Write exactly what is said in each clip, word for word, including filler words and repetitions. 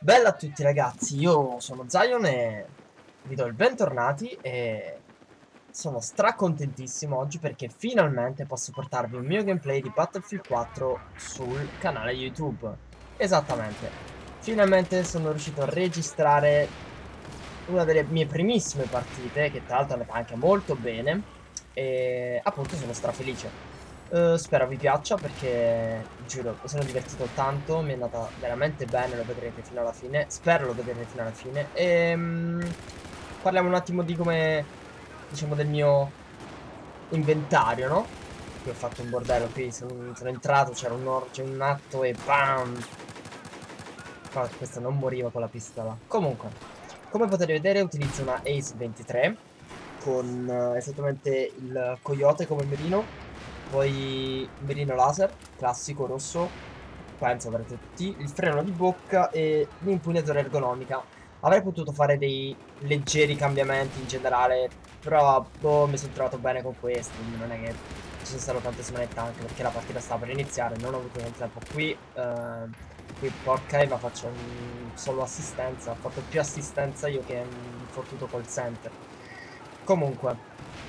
Bella a tutti ragazzi, io sono Zion e vi do il bentornati e sono stracontentissimo oggi perché finalmente posso portarvi un mio gameplay di Battlefield quattro sul canale YouTube. Esattamente, finalmente sono riuscito a registrare una delle mie primissime partite, che tra l'altro è andata anche molto bene, e appunto sono strafelice. Uh, spero vi piaccia perché, giuro, mi sono divertito tanto, mi è andata veramente bene, lo vedrete fino alla fine, spero lo vedrete fino alla fine. E um, parliamo un attimo di come, diciamo, del mio inventario, no? Qui ho fatto un bordello, qui sono, sono entrato, c'era un orcio in un atto e bam! Qua questa non moriva con la pistola. Comunque, come potete vedere utilizzo una Ace ventitré con uh, esattamente il coyote come mirino. Poi mirino laser, classico rosso, penso avrete tutti, il freno di bocca e l'impugnatura ergonomica. Avrei potuto fare dei leggeri cambiamenti in generale, però boh, mi sono trovato bene con questi, quindi non è che ci sono state tante smanette anche perché la partita stava per iniziare, non ho avuto niente tempo qui. Eh, qui porca Eva faccio un solo assistenza, ho fatto più assistenza io che un fottuto call center. Comunque,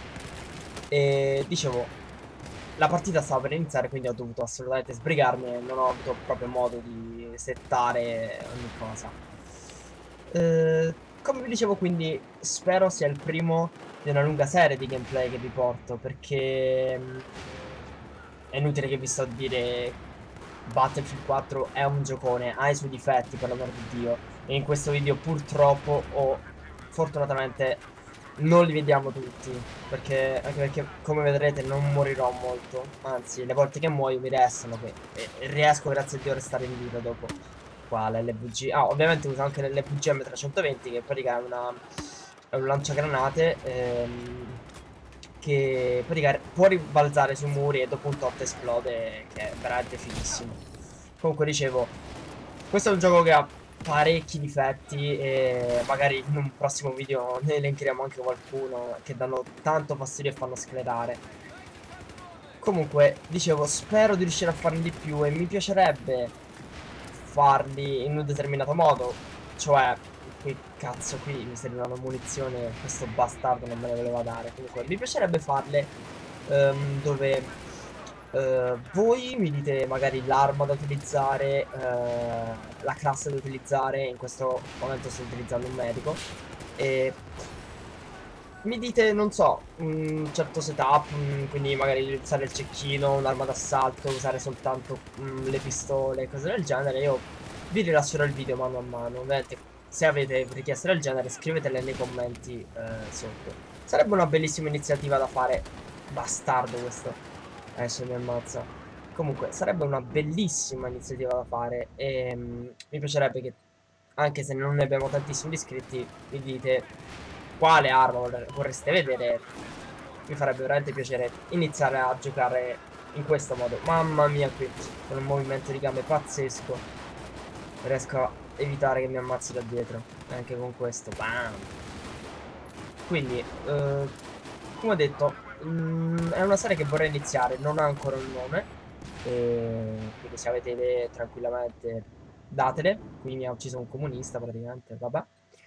e dicevo, la partita stava per iniziare, quindi ho dovuto assolutamente sbrigarmi e non ho avuto proprio modo di settare ogni cosa. Eh, come vi dicevo, quindi spero sia il primo di una lunga serie di gameplay che vi porto, perché mh, è inutile che vi sto a dire Battlefield quattro è un giocone, ha i suoi difetti per l'amor di Dio, e in questo video purtroppo o fortunatamente non li vediamo tutti, perché anche perché come vedrete non morirò molto, anzi le volte che muoio mi restano che, e, e riesco grazie a Dio a restare in vita dopo. Qua l'L V G, ah ovviamente uso anche l'L V G M trecentoventi che in pratica è, una, è un lanciagranate ehm, che in pratica può ribalzare sui muri e dopo un tot esplode, che è veramente fighissimo. Comunque dicevo, questo è un gioco che ha parecchi difetti e magari in un prossimo video ne elencheremo anche qualcuno che danno tanto fastidio e fanno sclerare. Comunque, dicevo, spero di riuscire a farne di più e mi piacerebbe farli in un determinato modo. Cioè, qui cazzo, qui mi servivano munizioni, questo bastardo non me le voleva dare. Comunque, mi piacerebbe farle um, dove Uh, voi mi dite magari l'arma da utilizzare, uh, la classe da utilizzare, in questo momento sto utilizzando un medico, e mi dite, non so, un certo setup, mh, quindi magari usare il cecchino, un'arma d'assalto, usare soltanto mh, le pistole, cose del genere, io vi rilascerò il video mano a mano. Ovviamente, se avete richieste del genere, scrivetele nei commenti uh, sotto. Sarebbe una bellissima iniziativa da fare. Bastardo questo. Adesso mi ammazza. Comunque, sarebbe una bellissima iniziativa da fare e mh, mi piacerebbe che, anche se non ne abbiamo tantissimi iscritti, mi dite quale arma vorreste vedere. Mi farebbe veramente piacere iniziare a giocare in questo modo. Mamma mia, qui con un movimento di gambe pazzesco riesco a evitare che mi ammazzi da dietro. Anche con questo. Bam! Quindi, eh, come ho detto, Mm, è una serie che vorrei iniziare, non ha ancora un nome, e quindi se avete idee tranquillamente datele. Qui mi ha ucciso un comunista praticamente, vabbè.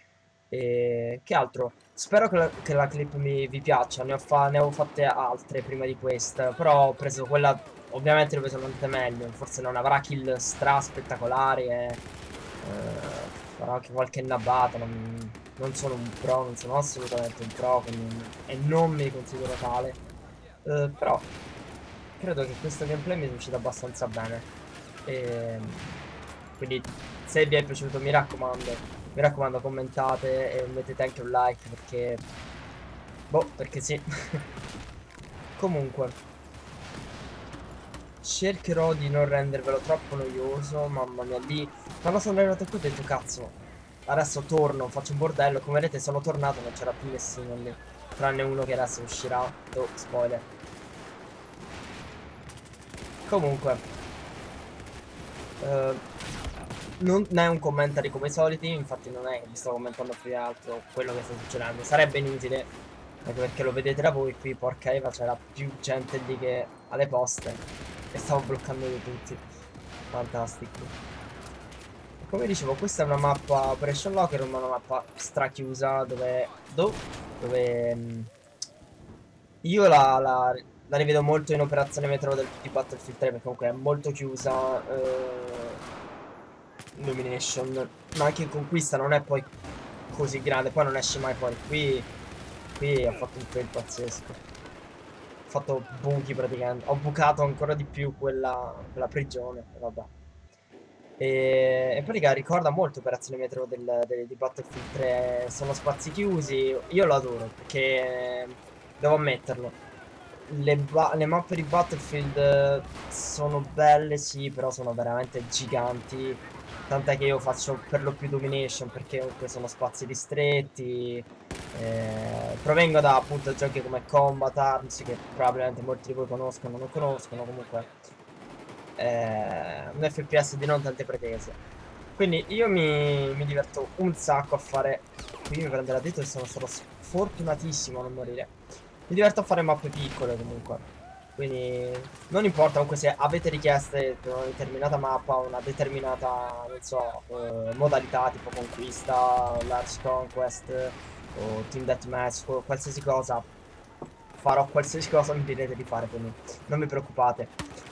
E che altro? Spero che la, che la clip mi vi piaccia, ne ho, fa, ne ho fatte altre prima di questa, però ho preso quella, ovviamente dove sono andate meglio, forse non avrà kill stra spettacolari e eh, farò anche qualche nabata, non, non sono un pro, non sono assolutamente un pro, quindi, e non mi considero tale. Uh, però credo che questo gameplay mi sia uscito abbastanza bene. E, quindi se vi è piaciuto mi raccomando, mi raccomando commentate e mettete anche un like perché... Boh, perché sì. Comunque, cercherò di non rendervelo troppo noioso, mamma mia, lì... Quando sono arrivato qui ho detto, cazzo, adesso torno, faccio un bordello, come vedete sono tornato, non c'era più nessuno lì, tranne uno che adesso uscirà. Oh, spoiler. Comunque, uh, non è un commentary come i soliti, infatti non è che vi sto commentando più che altro quello che sta succedendo, sarebbe inutile, anche perché lo vedete da voi qui, porca Eva, c'era più gente lì che alle poste, e stavo bloccando di tutti, fantastico. come dicevo, questa è una mappa Operation Locker, ma una mappa strachiusa dove, do, dove mh, io la, la, la rivedo molto in Operazione Metro del, di Battlefield tre, perché comunque è molto chiusa. Eh, Illumination, ma anche in Conquista non è poi così grande, poi non esce mai fuori. Qui, qui ho fatto un fail pazzesco. Ho fatto buchi praticamente, ho bucato ancora di più quella, quella prigione, vabbè. E in pratica ricorda molto Operazione Metro del, del- di Battlefield tre, sono spazi chiusi, io lo adoro perché devo ammetterlo. Le, ba- le mappe di Battlefield eh, sono belle, sì, però sono veramente giganti. Tant'è che io faccio per lo più domination perché comunque sono spazi ristretti. Eh, provengo da appunto giochi come Combat Arms, che probabilmente molti di voi conoscono o non conoscono. Comunque, eh, un F P S di non tante pretese. Quindi io mi, mi diverto un sacco a fare. Qui mi prende la dito e sono stato sfortunatissimo a non morire. Mi diverto a fare mappe piccole comunque. Quindi non importa comunque se avete richieste per una determinata mappa o una determinata, non so, eh, modalità tipo conquista, large conquest o team deathmatch o qualsiasi cosa. Farò qualsiasi cosa mi direte di fare, quindi non vi preoccupate.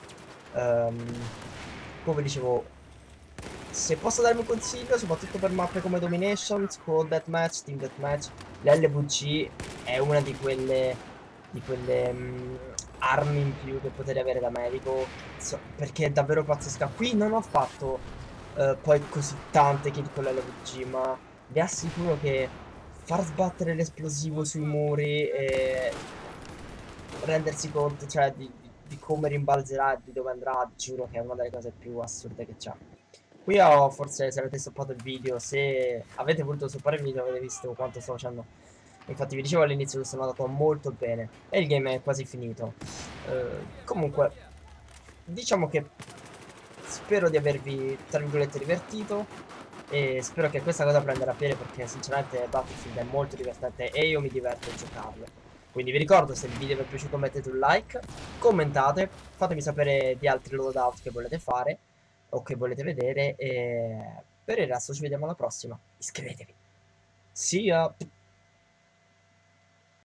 Ehm, come dicevo, se posso darmi un consiglio, soprattutto per mappe come Domination, Squad Deathmatch, Team Deathmatch, l'L V G è una di quelle, di quelle mh, armi in più che potete avere da medico, so- perché è davvero pazzesca. Qui non ho fatto eh, poi così tante kill con l'L V G, ma vi assicuro che far sbattere l'esplosivo sui muri e rendersi conto, cioè, di, di- di come rimbalzerà e di dove andrà, giuro che è una delle cose più assurde che c'è. Qui ho, forse, se avete stoppato il video, se avete voluto stoppare il video, avete visto quanto sto facendo. Infatti vi dicevo all'inizio che sono andato molto bene e il game è quasi finito. Eh, comunque, diciamo che spero di avervi, tra virgolette, divertito e spero che questa cosa prenderà piede perché sinceramente Battlefield è molto divertente e io mi diverto a giocarlo. Quindi vi ricordo, se il video vi è piaciuto mettete un like, commentate, fatemi sapere di altri loadout che volete fare o che volete vedere e per il resto ci vediamo alla prossima. Iscrivetevi. See ya!